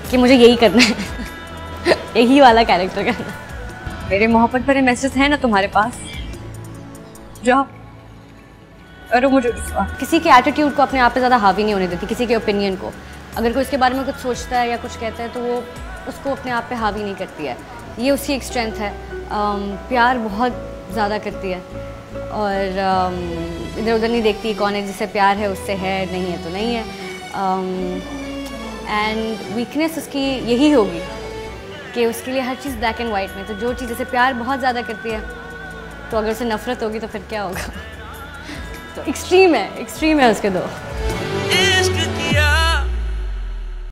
कि मुझे यही करना है यही वाला कैरेक्टर करना है। मेरे मोहब्बत भरे मैसेज हैं ना तुम्हारे पास, जाओ करो मुझे। किसी के एटीट्यूड को अपने आप पे ज़्यादा हावी नहीं होने देती, किसी के ओपिनियन को। अगर कोई उसके बारे में कुछ सोचता है या कुछ कहता है तो वो उसको अपने आप पे हावी नहीं करती है। ये उसकी एक स्ट्रेंथ है। प्यार बहुत ज़्यादा करती है और इधर उधर नहीं देखती कौन है, जिससे प्यार है उससे है, नहीं है तो नहीं है। एंड वीकनेस उसकी यही होगी कि उसके लिए हर चीज़ ब्लैक एंड वाइट में। तो जो चीज़ जैसे प्यार बहुत ज़्यादा करती है तो अगर उसे नफ़रत होगी तो फिर क्या होगा तो एक्सट्रीम है उसके दो।